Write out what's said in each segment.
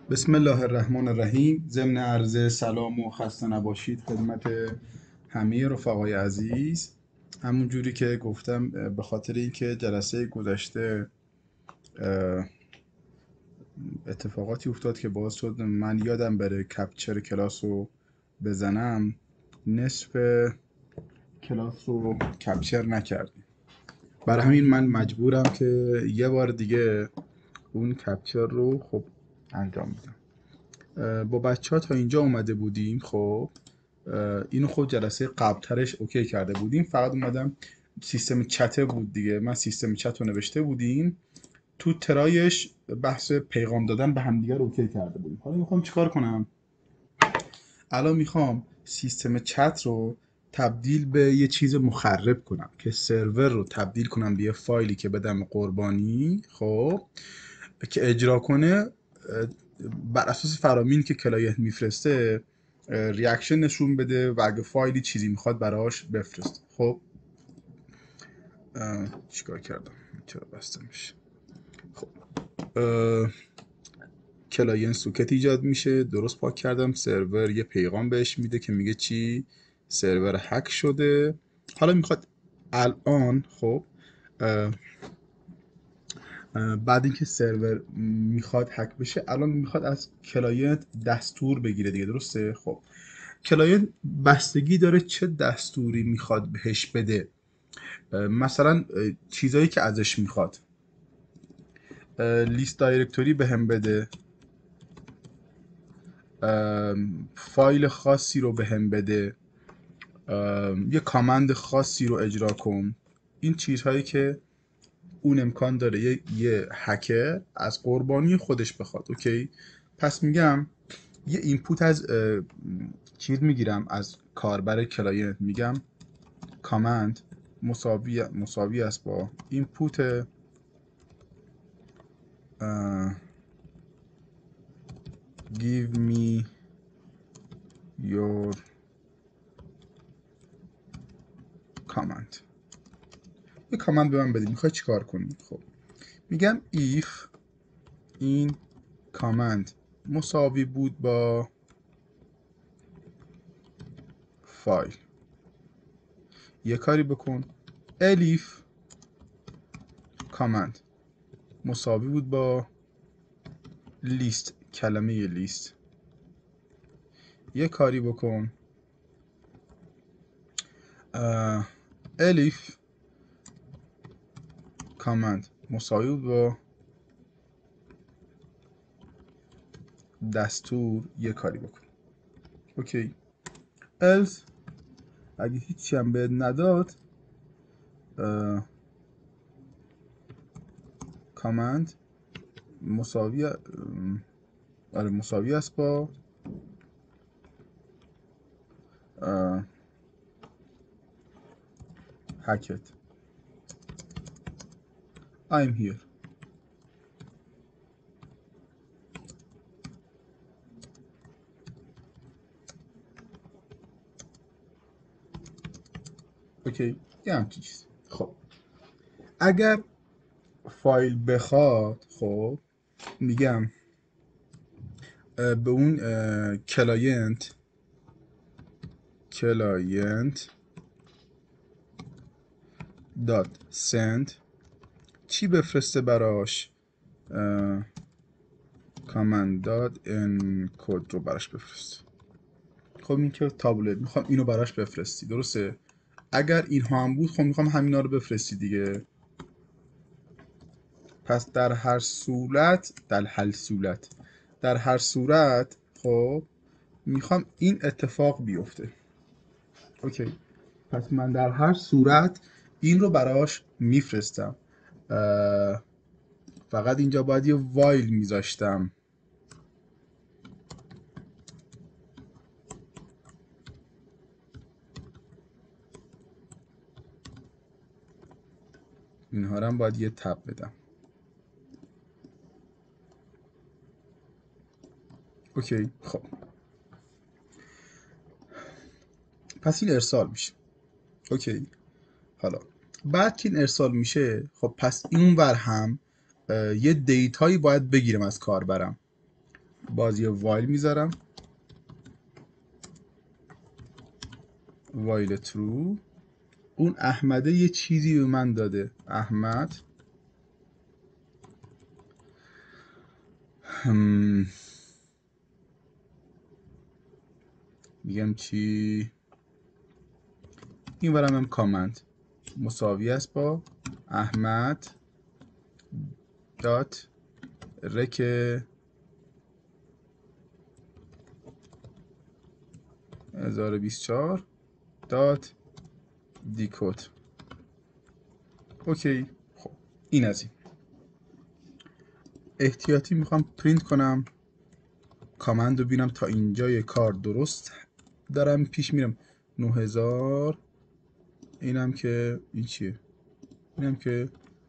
بسم الله الرحمن الرحیم. ضمن عرض سلام و خسته نباشید خدمت همه رفقای عزیز. همون جوری که گفتم به خاطر اینکه جلسه گذشته اتفاقاتی افتاد که باعث شد من یادم بره کپچر کلاس رو بزنم، نصف کلاس رو کپچر نکردیم. برای همین من مجبورم که یه بار دیگه اون کپچر رو انجام بدم. با بچه ها تا اینجا اومده بودیم. اینو جلسه قبلترش اوکی کرده بودیم، فقط اومدم سیستم چته بود دیگه. من سیستم چت رو نوشته بودیم، تو ترایش بحث پیغام دادن به همدیگه رو اوکی کرده بودیم. حالا میخوام چیکار کنم؟ الان میخوام سیستم چت رو تبدیل به یه چیز مخرب کنم که سرور رو تبدیل کنم به یه فایلی که بدم قربانی، که اجرا کنه. بر اساس فرامین که کلاینت میفرسته ریاکشن نشون بده و اگه فایلی چیزی میخواد براش بفرسته. چیکار کردم؟ چرا بسته میشه؟ خب کلاینت سوکت ایجاد میشه، درست پاک کردم. سرور یه پیغام بهش میده که میگه چی؟ سرور هک شده. حالا میخواد الان بعد اینکه سرور میخواد هک بشه، الان میخواد از کلاینت دستور بگیره دیگه، درسته؟ کلاینت بستگی داره چه دستوری میخواد بهش بده. مثلا چیزایی که ازش میخواد، لیست دایرکتوری بهم بده، فایل خاصی رو بهم بده، یه کامند خاصی رو اجرا کن. این چیزهایی که اون امکان داره یه هکر از قربانی خودش بخواد. اوکی، پس میگم یه اینپوت از چیز میگیرم از کاربر کلاینت، میگم کامند مساوی است با اینپوت give me your command. یه کامند به من بدید، میخوای چیکار کنی؟ میگم if این کامند مساوی بود با فایل، یه کاری بکن. elif کامند مساوی بود با لیست، کلمه لیست، یه کاری بکن. elif کامند مساوی بود با دستور، یه کاری بکن. اوکی. else اگه هیچی هم بهت نداد، کامند مساوی مساوی است با هکت. I'm here. اوکی، یه همچین چیز. اگر فایل بخواد، میگم به اون کلاینت دات سند چی بفرسته براش؟ کامند دات انکود رو براش بفرسته. این که تابلت، میخوام اینو براش بفرستی، درسته؟ اگر اینها هم بود، میخوام همینا رو بفرستی دیگه. پس در هر صورت میخوام این اتفاق بیفته. اوکی، پس من در هر صورت این رو براش میفرستم. فقط اینجا باید یه وایل میذاشتم. اینها رو هم باید یه تب بدم. اوکی، پس این ارسال میشه. اوکی، حالا بعد که این ارسال میشه، پس این ور هم یه دیتایی باید بگیرم از کاربرم. باز یه وایل میذارم، وایل ترو. اون احمده یه چیزی به من داده، احمد میگم چی، این برم هم کامنت مساوی است با احمد دات رک 1024 دات دیکود. اوکی. خب این از این احتیاطی میخوام پرینت کنم، کامند رو بینم تا اینجای کار درست دارم پیش میرم. 9000 اینم که این چیه، اینم که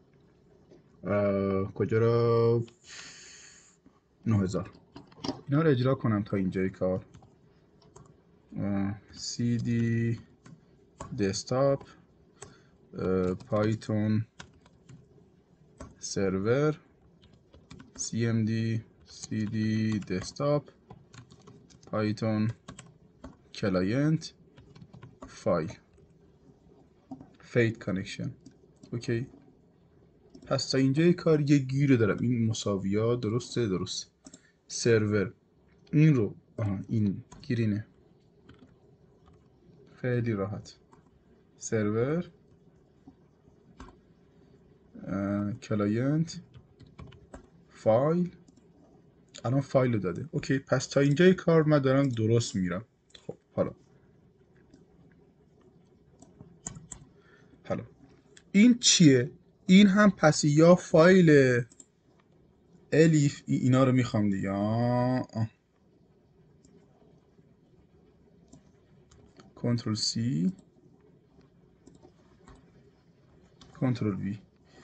کجا رو 9000 اینا رو اجرا کنم تا اینجای کار. cd desktop پایتون سرور cmd cd desktop پایتون کلاینت فایل فید کانکشن. اوکی. پس تا اینجای کار یه گیر دارم، این مساویات درسته؟ درست. سرور این رو این گیرینه، خیلی راحت. سرور کلاینت فایل، الان فایل رو داده. اوکی. پس تا اینجای کار من دارم درست میرم. خب حالا این چیه؟ این هم پس یا فایل الیف اینا رو میخوام دیگه. کنترل سی کنترل وی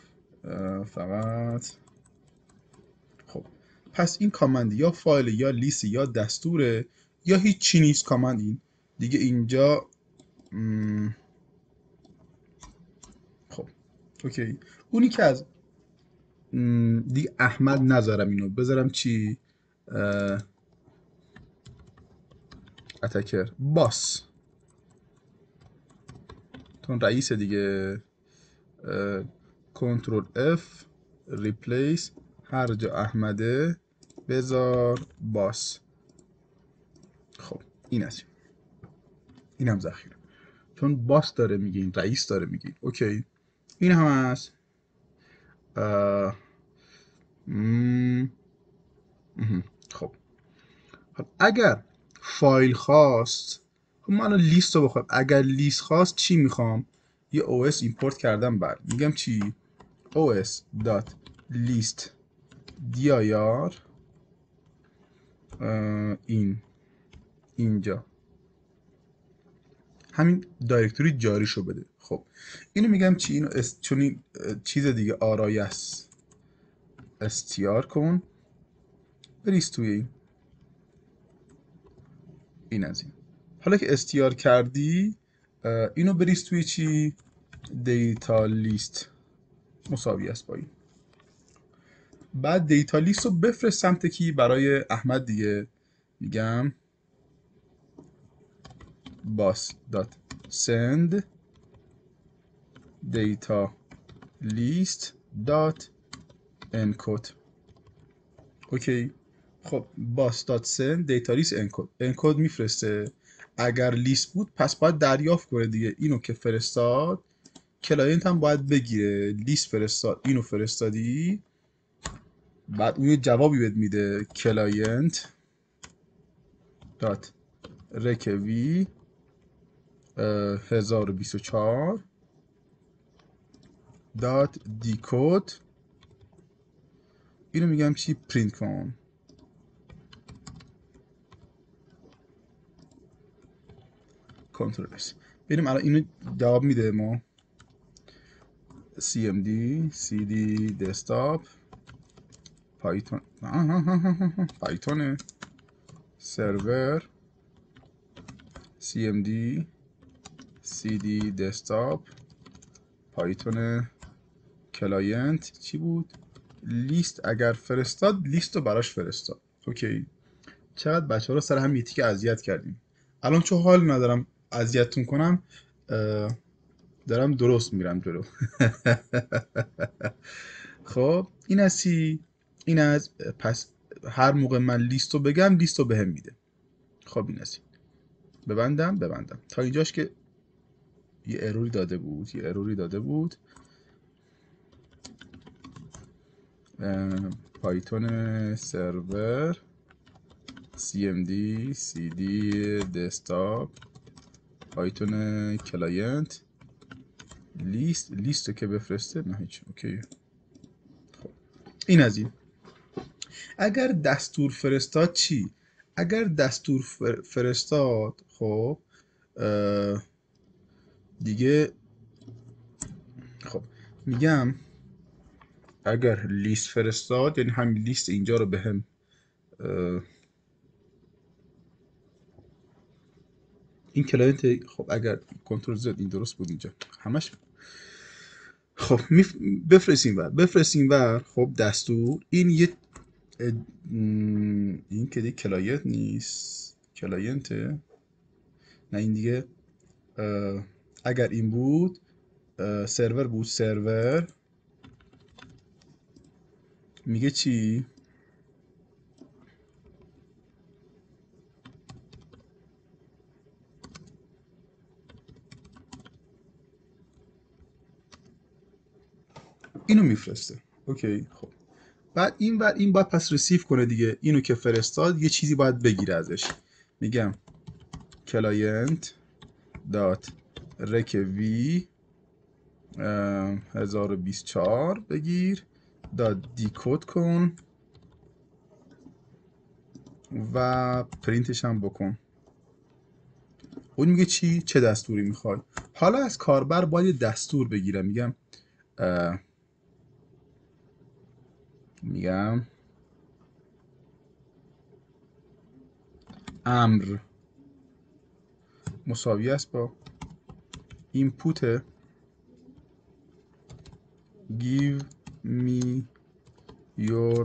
فقط. خب پس این کامند یا فایل یا لیست یا دستوره یا هیچ چی نیست. کامند این دیگه اینجا خب اوکی. اونی که از دیگه احمد نذارم، اینو بذارم چی؟ اتکر باس، تون رئیس دیگه. کنترل اف ریپلیس، هر جا احمده بذار باس. خب این از این هم ذخیره، چون باس داره میگه، این رئیس داره میگه. اوکی. این هم هست. خب اگر فایل خواست، خب من الان لیست رو بخوام، اگر لیست خواست چی میخوام؟ یه os ایمپورت کردم، بعد میگم چی؟ os.list dir اینجا همین دایرکتوری جاریشو بده. خب اینو میگم چی؟ اینو چون این چیز دیگه آرایه است، str کن بریز توی این از این. حالا که str کردی اینو بریز توی چی؟ دیتا لیست مساوی است با این. بعد دیتا لیست رو بفرست سمت کی؟ برای احمد دیگه. میگم boss.send data list.encode. اوکی. خب boss.send data list encode میفرسته. اگر لیست بود پس باید دریافت کنه دیگه. اینو که فرستاد کلاینت هم باید بگیره. لیست فرستاد، اینو فرستادی، بعد اون یه جوابی بهت میده، کلاینت دات رکوی 1024 دات دیکود. اینو میگم چی؟ پرینت کن. کنترل اس. بریم الان اینو جواب میده ما. cmd cd desktop پایتون پایتون سرور cmd cd desktop پایتون کلاینت چی بود؟ لیست. اگر فرستاد لیست رو براش فرستاد. اوکی. چقدر بچه ها رو سر هم یه تیکه اذیت کردیم. الان چون حال ندارم اذیتتون کنم، دارم درست میرم جلو. خب این از چی؟ این از پس هر موقع من لیستو بگم لیستو بهم میده. خب این از این. ببندم تا اینجاش که یه اروری داده بود. پایتون سرور cmd cd دسکتاپ پایتون کلاینت لیست رو که بفرسته، نه هیچ. اوکی. خب این از این. اگر دستور فرستاد چی؟ اگر دستور فرستاد، خب دیگه خب میگم اگر لیست فرستاد یعنی همین لیست اینجا رو به هم این کلاینت. خب اگر کنترل زد این درست بود اینجا همش. خب بفرستیم ور. خب دستور این یه این که دیگه کلاینت نیست، کلاینته. نه این دیگه اگر این بود سرور بود. سرور میگه چی؟ اینو میفرسته. اوکی. خب بعد این باید پس رسیف کنه دیگه. اینو که فرستاد یه چیزی باید بگیره ازش. میگم کلاینت دات رک وی 1024 بگیر دات دیکود کن و پرینتش هم بکن. اون میگه چی؟ چه دستوری میخوای؟ حالا از کاربر باید دستور بگیرم. میگم امر مساوی است با اینپوت give me your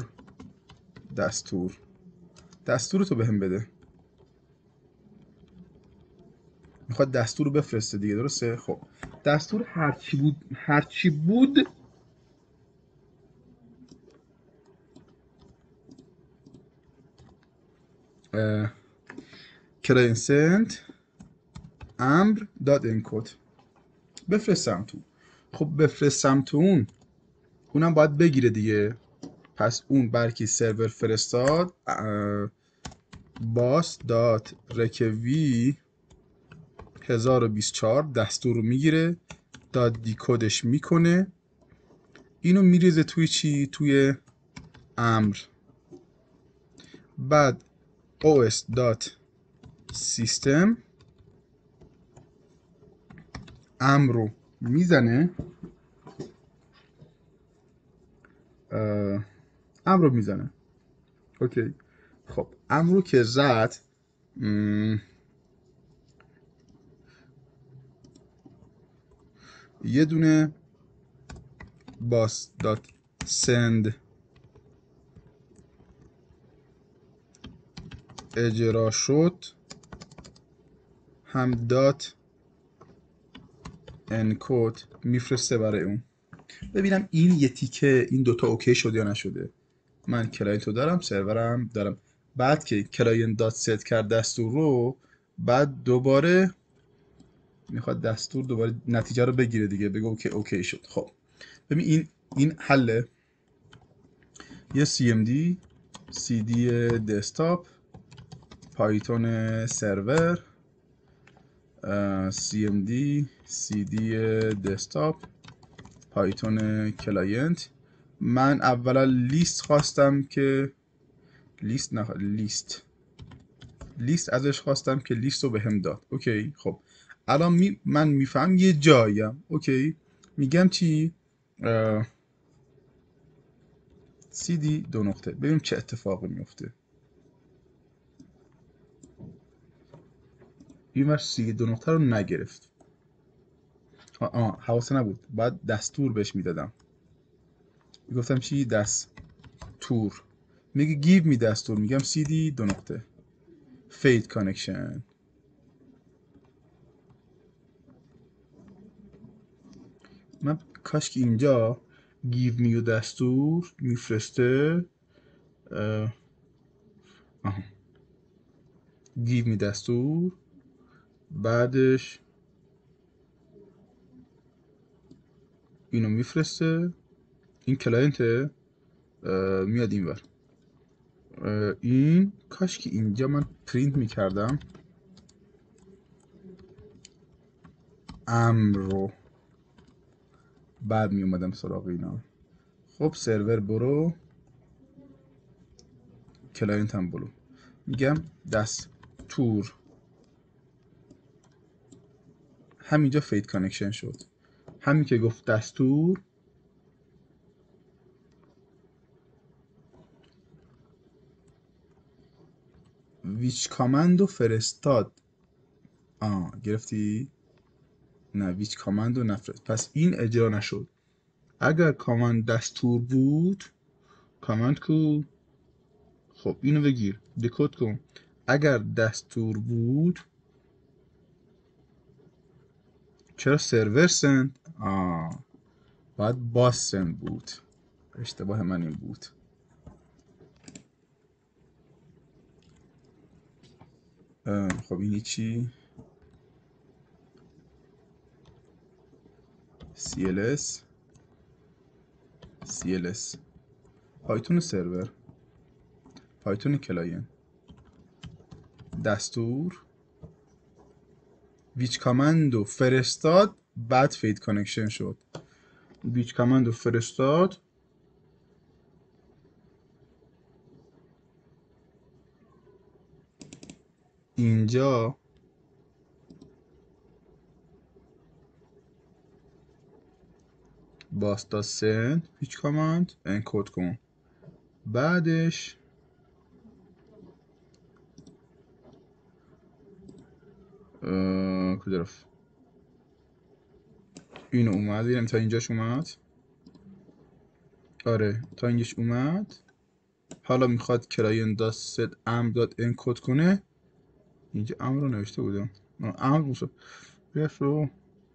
دستور تو بهم بده. میخواد دستور رو بفرسته دیگه، درسته؟ خب دستور هرچی بود client امر داد انکود بفرستم تو. خب بفرستم تو اونم باید بگیره دیگه. پس اون برکی سرور فرستاد باس دات رکوی 1024 دستور رو میگیره، داد دیکودش میکنه، اینو میریزه توی چی؟ توی امر. بعد os دات سیستم امر رو میزنه، اوکی. خب امر رو که زد یه دونه باس دات سند اجرا شد، هم دات انکود میفرسته برای اون. ببینم این یه تیکه این دوتا اوکی شد یا نشده. من کلاینت رو دارم، سرورم دارم. بعد که کلاینت دات ست کرد دستور رو، بعد دوباره میخواد دستور دوباره نتیجه رو بگیره دیگه، بگو که اوکی شد. خب ببین این حله. یه cmd cd دسکتاپ پایتون سرور cmd cd دسکتاپ پایتون کلاینت. من اولا لیست خواستم که لیست ازش خواستم که لیست رو بهم داد. اوکی. خب الان من میفهم یه جاییم. اوکی. میگم چی؟ cd دو نقطه. ببینیم چه اتفاقی میفته. این ور cd دو نقطه رو نگرفت. حواسه نبود. بعد دستور بهش میدادم. میگفتم چی؟ دستور. میگه give me دستور. میگم cd دو نقطه. فید کانکشن. من کاش که اینجا گیو میو دستور میفرسته. گیو می دستور، بعدش اینو میفرسته. این کلاینت میاد اینور. این کاش که اینجا من پرینت میکردم امر رو، بعد میومدم سراغ اینا. خب سرور برو، کلاینت هم برو. میگم دستور، همینجا فید کانکشن شد. همین که گفت دستور ویچ کامندو فرستاد. گرفتی؟ نه ویچ کامندو نفرست، پس این اجرا نشد. اگر کامند دستور بود، کامند کو؟ خب اینو بگیر دکود کن. اگر دستور بود چرا سرور سند؟ باید باز سند بود. اشتباه من این بود. خب این چی؟ CLS پایتون سرور، پایتون کلاین، دستور ویچ کامندو فرستاد، بعد فید کانکشن شد. ویچ کامندو فرستاد، اینجا باستا سند ویچ کامند انکود کن. بعدش کجا رفت؟ اینو اومد، ببینم تا اینجاش اومد. آره تا اینجاش اومد. حالا میخواد کلاینت دات ست امر دات انکود کنه. اینجا امر رو نوشته بودم. امر موسا بیاش رو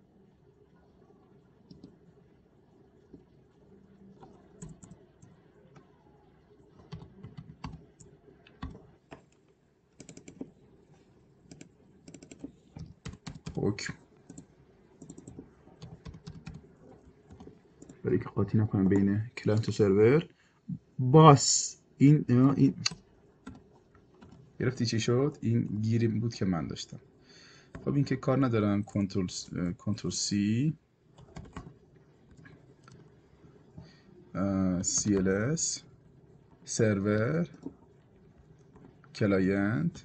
حکم، برای که قاطی نکنم بین کلاینت و سرور. باس این گرفتی چی شد؟ این گیری بود که من داشتم. خب این که کار ندارم. کنترل سی CLS سرور کلاینت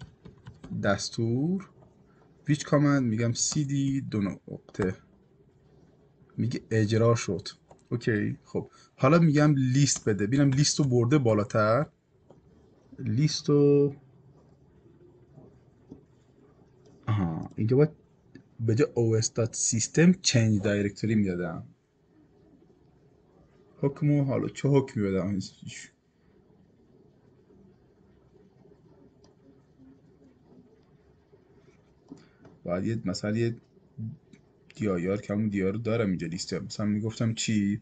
دستور ویچ کامند، میگم CD دو نقطه، میگه اجرا شد. اوکی. خب حالا میگم لیست بده، ببینم لیست رو برده بالاتر. لیست رو اینجا باید به جای os.system change directory میدادم. حکمو حالا چه حکمی بدم؟ باید یه مثلا یه دیار که همون دیار رو دارم اینجا لیست، مثلا میگفتم چی.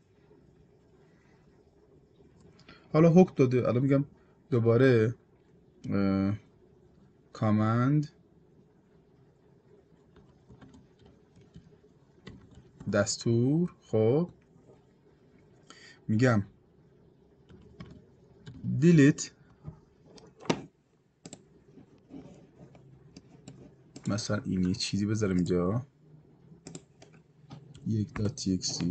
حالا حکم داده، الان میگم دوباره کامند دستور. خب میگم delete مثلا این یه چیزی بذارم اینجا 1.txt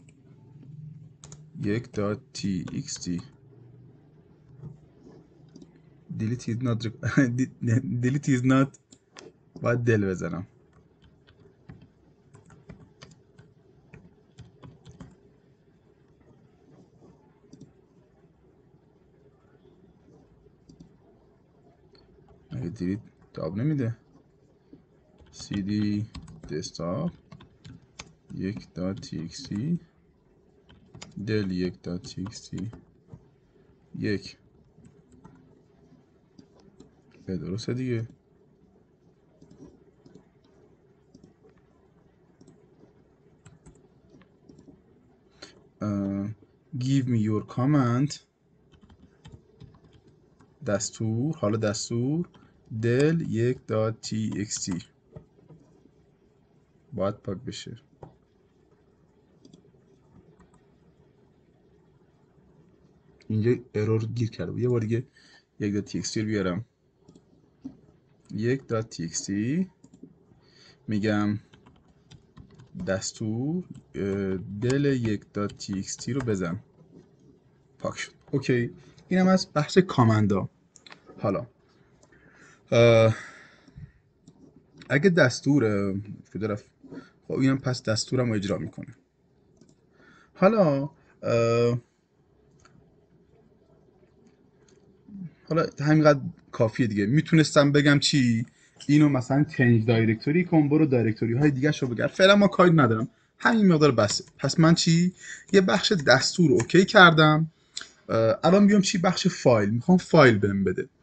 1.txt delete is not delete is not باید دل بزنم. اگه دیلیت جواب نمیده. cd desktop 1.txt del 1.txt 1 درسته دیگه. give me your comment دستور، حالا دستور del یک .txt باید پاک بشه. اینجا ارور گیر کرده. یه بار دیگه یک .txt رو بیارم. یک .txt میگم دستور دل یک .txt رو بزن. پاک شد. اوکی. اینم از بحث کامندا. حالا اگه دستور کجا رفت؟ خب اینم پس دستورم رو اجرا میکنه. حالا همینقدر کافیه دیگه. میتونستم بگم چی؟ اینو مثلا چنج دایرکتوری کن، برو دایرکتوری های دیگه شو بگرد. فعلا ما کاری ندارم، همین مقدار بسه. پس من چی؟ یه بخش دستور اوکی کردم. الان بیام چی؟ بخش فایل. میخوام فایل بهم بده.